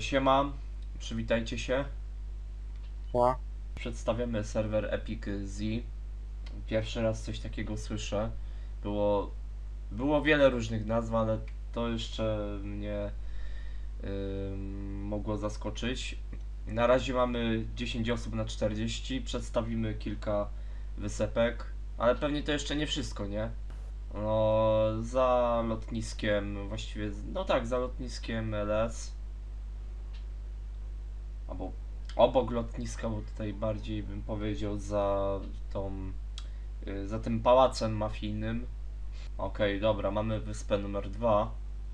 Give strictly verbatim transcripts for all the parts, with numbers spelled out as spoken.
Siema, przywitajcie się. No. Przedstawiamy serwer Epic Z. Pierwszy raz coś takiego słyszę. Było, było wiele różnych nazw, ale to jeszcze mnie yy, mogło zaskoczyć. Na razie mamy dziesięć osób na czterdzieści. Przedstawimy kilka wysepek, ale pewnie to jeszcze nie wszystko, nie? No, za lotniskiem, właściwie, no tak, za lotniskiem L S. Albo obok lotniska, bo tutaj bardziej bym powiedział za tą, yy, za tym pałacem mafijnym. Okej, okay, dobra, mamy wyspę numer dwa.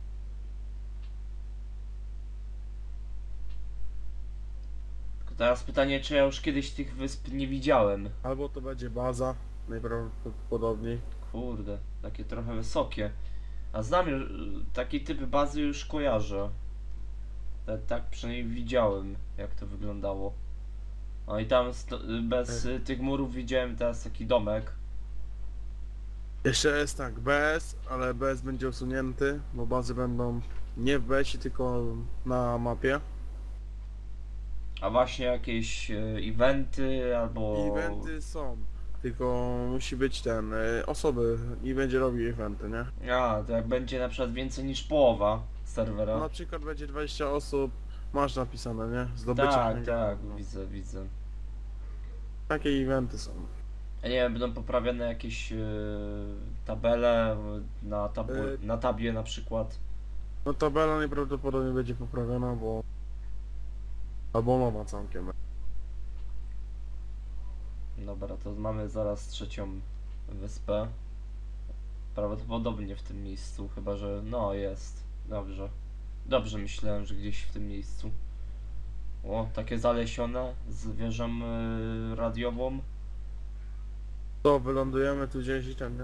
Tylko teraz pytanie, czy ja już kiedyś tych wysp nie widziałem. Albo to będzie baza, najprawdopodobniej. Kurde, takie trochę wysokie. A znam już, taki typ bazy już kojarzę. Tak, tak przynajmniej widziałem, jak to wyglądało. No i tam bez y, tych murów widziałem teraz taki domek. Jeszcze jest tak, B S, ale B S będzie usunięty, bo bazy będą nie w B S ie, tylko na mapie. A właśnie jakieś y, eventy albo... Eventy są, tylko musi być ten, y, osoby i będzie robił eventy, nie? A, to jak będzie na przykład więcej niż połowa serwera. No, na przykład będzie dwadzieścia osób, masz napisane, nie? Zdobycie. Tak, tak, widzę, widzę. Takie eventy są. Ja nie wiem, będą poprawione jakieś y, tabele na, tabu, Y- na tabie na przykład. No tabela najprawdopodobniej będzie poprawiona, bo... Albo nowa całkiem. Dobra, to mamy zaraz trzecią wyspę. Prawdopodobnie w tym miejscu, chyba że... No, jest. Dobrze. Dobrze myślałem, że gdzieś w tym miejscu. O, takie zalesione z wieżą y, radiową. To wylądujemy tu gdzieś i ten, nie?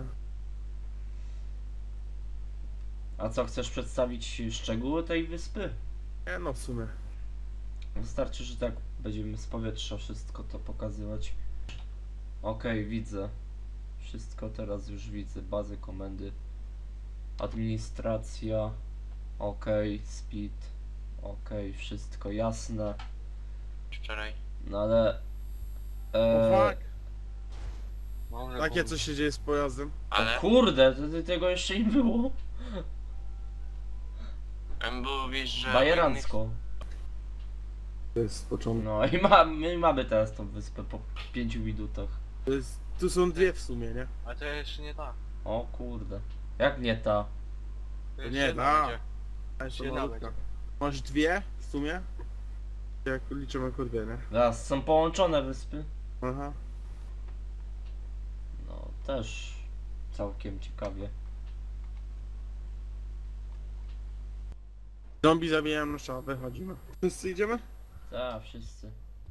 A co, chcesz przedstawić szczegóły tej wyspy? Nie no, w sumie. Wystarczy, że tak będziemy z powietrza wszystko to pokazywać. Okej, okay, widzę. Wszystko teraz już widzę. Bazy, komendy. Administracja. Okej, okay, speed. Okej, okay, wszystko jasne. Wczoraj. No ale... E... O fuck! Może Takie było. co się dzieje z pojazdem. Ale O kurde, to, to, tego jeszcze nie było. em było, wiesz, że... Bajerancko. To jest początek. No i ma, my mamy teraz tą wyspę po pięciu minutach. To jest... Tu są dwie w sumie, nie? Ale to jeszcze nie ta. O kurde. Jak nie ta? To To jeszcze nie, jedna da. będzie. A jeszcze Jedna malutka. będzie. Masz dwie w sumie? Jak liczymy jako dwie, nie? Teraz są połączone wyspy. Aha. No też całkiem ciekawie. Zombie zabijają na szał, wychodzimy. Wszyscy idziemy? Tak, wszyscy.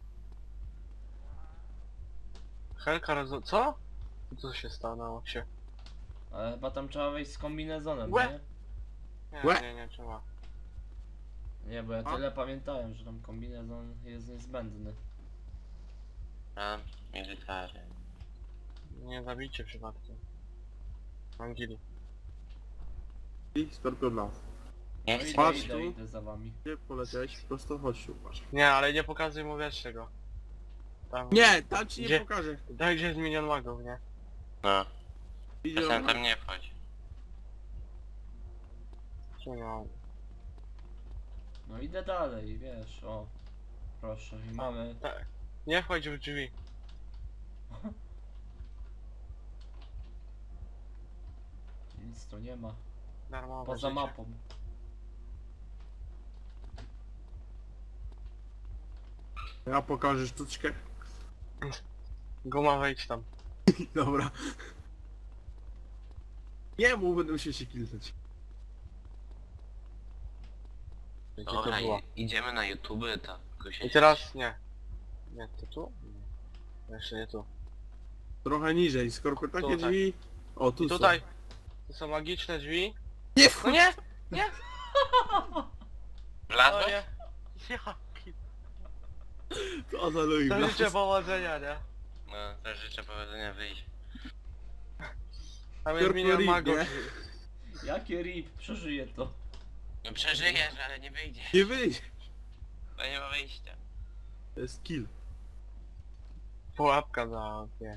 Helka roz... Co? Co się stanęło się? Ale chyba tam trzeba wejść z kombinezonem, Łe! nie? Nie, Łe! nie, nie trzeba. Nie, bo ja A? tyle pamiętałem, że tam kombinezon jest niezbędny. A, military. Nie zabijcie przypadkiem. Angeli. I Skorpion nas. Nie No idę, Patrz idę, tu. idę za wami. Gdzie poleciałeś? Prosto chodź tu, patrz. Nie, ale nie pokazuj mu wiesz czego. Tam... Nie, tam ci nie Gdzie? pokażę. Daj gdzie jest milion magów, nie? No. Idzie Tam, on... tam nie wchodź. No. No idę dalej, wiesz, o. Proszę, i mamy... Tak. Nie wchodź w drzwi. Nic tu nie ma. Darmowe Poza życie. mapą. Ja pokażę sztuczkę. Guma, wejdź tam. Dobra. Nie mów, będę musiał się kilnąć. Gdzie to Dobra, było? i, idziemy na YouTube, to tylko się... I teraz nie. Nie, to tu? Nie. Jeszcze nie tu. Trochę niżej, Skorpion, takie Tutaj. drzwi. O, tu I są. tutaj. To są magiczne drzwi. Nie No wchodź! nie! Nie! O Wlazłeś? nie! Jaki... To za Louis To Blas. życzę powodzenia, nie? No, to życzę powodzenia wyjść. Tam jest Skorpion milion Rip, magów. nie? Jakie rip, przeżyję to. No przeżyjesz, ale nie wyjdzie. Nie wyjść. wyjście. To jest kill. Pułapka za... nie.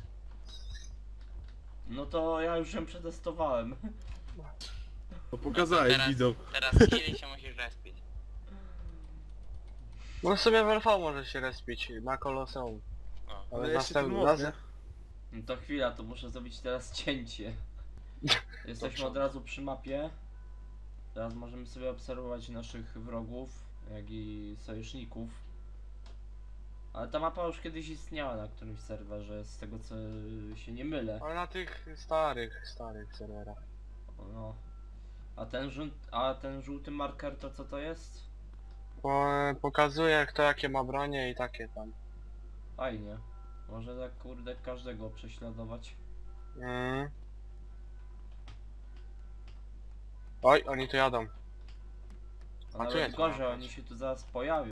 No to ja już ją przetestowałem. To pokazałeś teraz- widzom. Teraz chwili się musisz respić. No sobie w L V może się respić, na Koloseum. O. Ale Ale jeszcze ten następny most, raz... nie? No to chwila, to muszę zrobić teraz cięcie. Jesteśmy Dobrze. od razu przy mapie. Teraz możemy sobie obserwować naszych wrogów, jak i sojuszników. Ale ta mapa już kiedyś istniała na którymś serwerze, z tego co się nie mylę. Ale na tych starych, starych serwerach. No. A ten, żółt, a ten żółty marker to co to jest? Po, pokazuje kto jakie ma bronie i takie tam. Fajnie. Może tak kurde każdego prześladować. Mm. Oj, oni tu jadą. A A tu nawet jest gorzej, mapa. oni się tu zaraz pojawią.